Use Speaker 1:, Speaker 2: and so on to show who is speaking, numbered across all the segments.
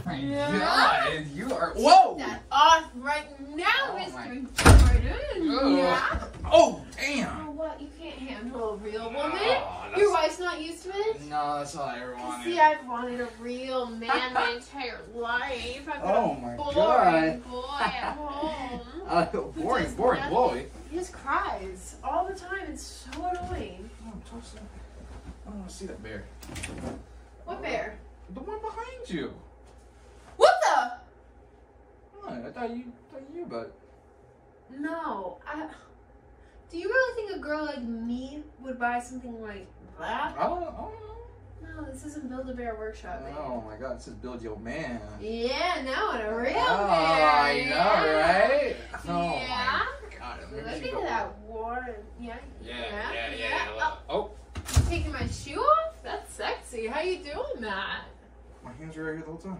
Speaker 1: my
Speaker 2: Yeah.
Speaker 1: God, you are. Whoa!
Speaker 2: That off right now,
Speaker 1: Oh
Speaker 2: Mr. Jordan. Yeah.
Speaker 1: Oh, damn.
Speaker 2: Oh, what? You can't handle a real woman?
Speaker 1: Oh, that's-
Speaker 2: Your wife's not used to it?
Speaker 1: No, that's all I ever wanted.
Speaker 2: See, I've wanted a real man my entire life. I've got
Speaker 1: Oh,
Speaker 2: a
Speaker 1: my
Speaker 2: boring
Speaker 1: God.
Speaker 2: boy at home.
Speaker 1: Boring
Speaker 2: does
Speaker 1: boy.
Speaker 2: nothing. He just cries all the time. It's so annoying.
Speaker 1: Oh, toss that. I don't want to see that bear.
Speaker 2: What bear?
Speaker 1: The one behind you.
Speaker 2: What the?
Speaker 1: Oh, I thought you about it.
Speaker 2: No. Do you really think a girl like me would buy something like that?
Speaker 1: I don't know.
Speaker 2: No, this isn't Build-A-Bear Workshop, baby.
Speaker 1: Oh my God, it says build your man.
Speaker 2: Yeah, no, and a real
Speaker 1: Oh,
Speaker 2: bear.
Speaker 1: I know, right? Oh
Speaker 2: Yeah.
Speaker 1: my God,
Speaker 2: Look
Speaker 1: let me
Speaker 2: at
Speaker 1: go.
Speaker 2: that water. Yeah.
Speaker 1: Yeah. Oh,
Speaker 2: You taking my shoe off? That's sexy. How you doing that?
Speaker 1: my hands are right here the whole time.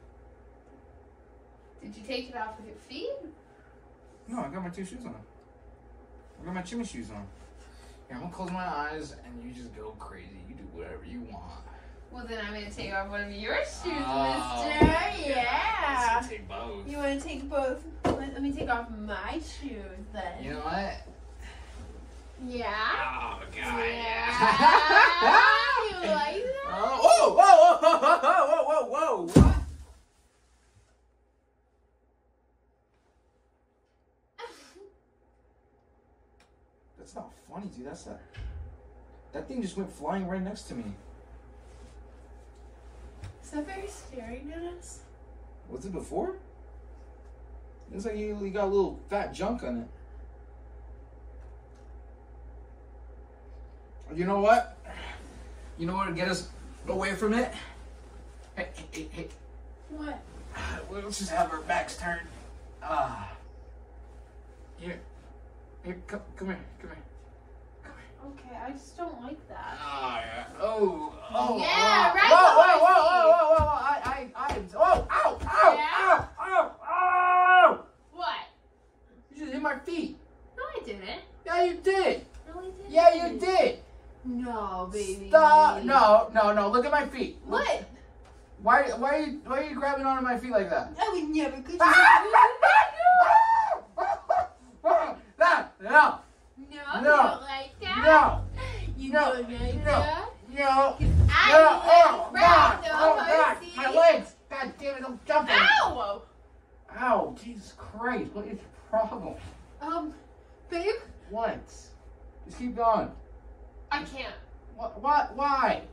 Speaker 2: Did you take it off with your feet?
Speaker 1: No, I got my 2 shoes on. I got my Jimmy shoes on. Here, I'm gonna close my eyes and you just go crazy. You do whatever you want.
Speaker 2: Well, then I'm gonna take off one of your shoes,
Speaker 1: Oh,
Speaker 2: mister. Yeah.
Speaker 1: Let's take both.
Speaker 2: You wanna take both? Let me take off my shoes then.
Speaker 1: You know what?
Speaker 2: Yeah.
Speaker 1: Oh, God.
Speaker 2: Yeah. You like that?
Speaker 1: Oh, whoa. That's not funny, dude. That thing just went flying right next to me.
Speaker 2: Is that bear staring at us?
Speaker 1: Was it before? Looks like you got a little fat junk on it. You know what? You know what to get us away from it? Hey.
Speaker 2: What?
Speaker 1: Let's just have our backs turned. Here, come here.
Speaker 2: Okay, I just don't like that.
Speaker 1: Yeah. Oh.
Speaker 2: Yeah, right.
Speaker 1: Ow.
Speaker 2: What?
Speaker 1: You just hit my feet.
Speaker 2: No, I didn't.
Speaker 1: Yeah, you did.
Speaker 2: Really didn't.
Speaker 1: Yeah, you did.
Speaker 2: No, baby.
Speaker 1: Stop. No. Look at my feet. Look.
Speaker 2: What?
Speaker 1: Why are you grabbing onto my feet like that?
Speaker 2: I would never. Could you?
Speaker 1: No.
Speaker 2: No, you
Speaker 1: No.
Speaker 2: don't like that.
Speaker 1: No.
Speaker 2: You
Speaker 1: No.
Speaker 2: don't like
Speaker 1: No.
Speaker 2: that.
Speaker 1: No.
Speaker 2: I
Speaker 1: Oh God.
Speaker 2: though,
Speaker 1: Oh God.
Speaker 2: see?
Speaker 1: My legs. God damn it. I'm jumping.
Speaker 2: Ow!
Speaker 1: Ow. Jesus Christ. What is your problem?
Speaker 2: Babe,
Speaker 1: What? Just keep going.
Speaker 2: I can't.
Speaker 1: What? Why?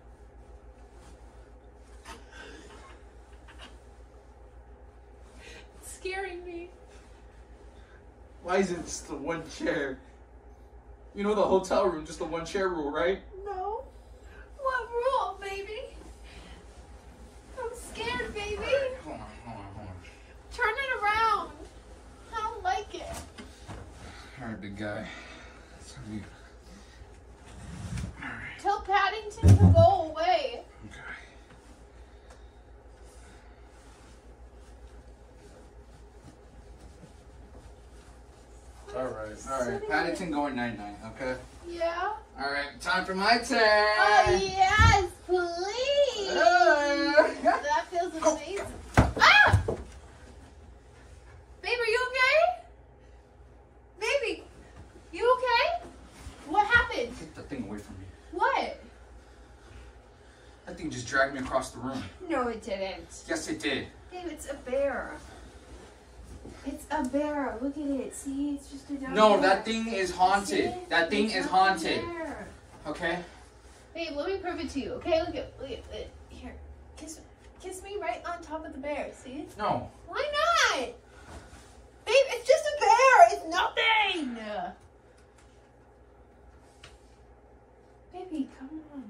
Speaker 2: It's scaring me.
Speaker 1: Why is it just the one chair? You know the hotel room, just the one chair rule, right?
Speaker 2: No. What rule, baby? I'm scared, baby.
Speaker 1: Hold on.
Speaker 2: Turn it around. I don't like it.
Speaker 1: Alright, big guy. Let's have you.
Speaker 2: Tell Paddington to go away.
Speaker 1: Okay. Alright. Paddington going night-night, okay?
Speaker 2: Yeah?
Speaker 1: Alright, time for my turn.
Speaker 2: Oh, yes, please. That feels amazing. Ah! Babe, are you okay? Baby, you okay? What happened?
Speaker 1: Take that thing away from me.
Speaker 2: What?
Speaker 1: That thing just dragged me across the room.
Speaker 2: No, it didn't.
Speaker 1: Yes, it did.
Speaker 2: Babe, it's a bear. It's a bear. Look at it. See, it's just a dog.
Speaker 1: No, that thing is haunted.
Speaker 2: See?
Speaker 1: That thing
Speaker 2: It's
Speaker 1: is
Speaker 2: not a
Speaker 1: haunted.
Speaker 2: bear.
Speaker 1: Okay?
Speaker 2: Babe, let me prove it to you. Okay, look at here. Kiss me right on top of the bear. See?
Speaker 1: No.
Speaker 2: Why not? Babe, it's just a bear. It's nothing. Baby, come on.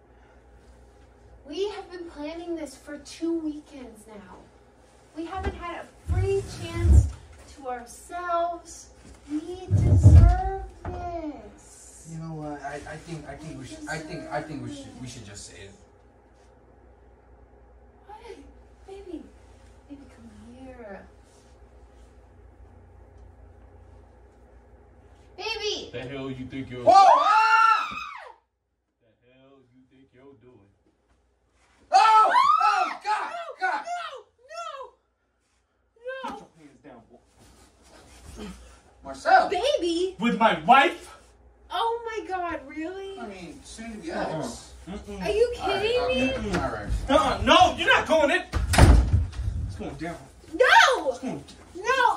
Speaker 2: We have been planning this for 2 weekends now. We haven't had a free chance to ourselves. We deserve this.
Speaker 1: You know what? I think we should just say it.
Speaker 2: What? Baby, come here. Baby!
Speaker 3: The hell you think you're
Speaker 1: Whoa! Ah!
Speaker 3: The hell you think you're doing?
Speaker 1: Oh! Oh! God! God!
Speaker 2: No!
Speaker 1: Marcel.
Speaker 2: Baby?
Speaker 3: With my wife?
Speaker 2: Oh my God, really?
Speaker 1: I mean, soon to be ex.
Speaker 2: Are you kidding me?
Speaker 1: All right.
Speaker 3: No, you're not going in. It's going down.
Speaker 2: No!
Speaker 3: It's going
Speaker 2: No!